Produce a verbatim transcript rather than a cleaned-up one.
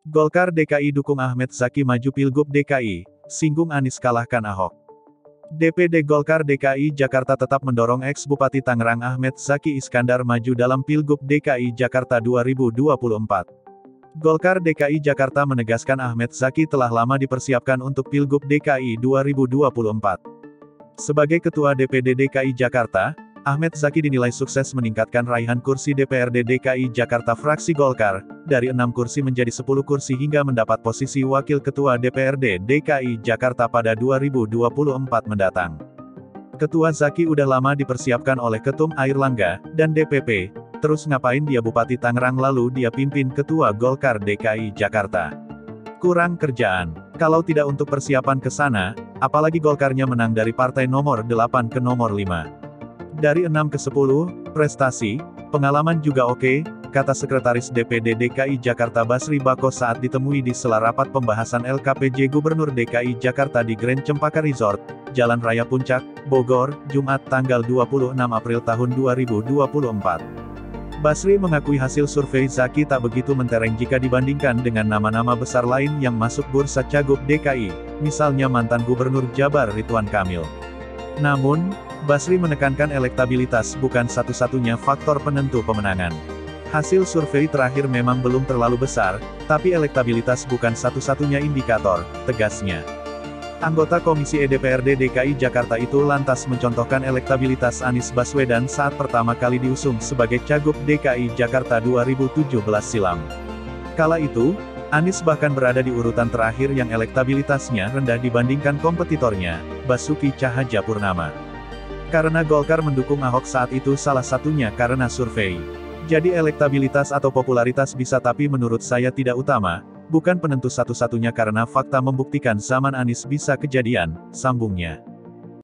Golkar D K I dukung Ahmed Zaki maju Pilgub D K I, singgung Anies kalahkan Ahok. D P D Golkar D K I Jakarta tetap mendorong ex-Bupati Tangerang Ahmed Zaki Iskandar maju dalam Pilgub D K I Jakarta dua ribu dua puluh empat. Golkar D K I Jakarta menegaskan Ahmed Zaki telah lama dipersiapkan untuk Pilgub D K I dua ribu dua puluh empat. Sebagai Ketua D P D D K I Jakarta, Ahmed Zaki dinilai sukses meningkatkan raihan kursi D P R D D K I Jakarta fraksi Golkar, dari enam kursi menjadi sepuluh kursi hingga mendapat posisi Wakil Ketua D P R D D K I Jakarta pada dua ribu dua puluh empat mendatang. Ketua Zaki udah lama dipersiapkan oleh Ketum Airlangga, dan D P P, terus ngapain dia Bupati Tangerang lalu dia pimpin Ketua Golkar D K I Jakarta. Kurang kerjaan. Kalau tidak untuk persiapan ke sana, apalagi Golkarnya menang dari partai nomor delapan ke nomor lima. Dari enam ke sepuluh, prestasi, pengalaman juga oke, kata Sekretaris D P D D K I Jakarta Basri Bako saat ditemui di sela rapat pembahasan L K P J Gubernur D K I Jakarta di Grand Cempaka Resort, Jalan Raya Puncak, Bogor, Jumat tanggal dua puluh enam April tahun dua ribu dua puluh empat. Basri mengakui hasil survei Zaki tak begitu mentereng jika dibandingkan dengan nama-nama besar lain yang masuk bursa Cagup D K I, misalnya mantan Gubernur Jabar Ridwan Kamil. Namun, Basri menekankan elektabilitas bukan satu-satunya faktor penentu pemenangan. Hasil survei terakhir memang belum terlalu besar, tapi elektabilitas bukan satu-satunya indikator, tegasnya. Anggota Komisi E D P R D D K I Jakarta itu lantas mencontohkan elektabilitas Anies Baswedan saat pertama kali diusung sebagai Cagup D K I Jakarta dua ribu tujuh belas silam. Kala itu, Anies bahkan berada di urutan terakhir yang elektabilitasnya rendah dibandingkan kompetitornya, Basuki Cahayapurnama. Karena Golkar mendukung Ahok saat itu salah satunya karena survei. Jadi elektabilitas atau popularitas bisa tapi menurut saya tidak utama, bukan penentu satu-satunya karena fakta membuktikan zaman Anies bisa kejadian, sambungnya.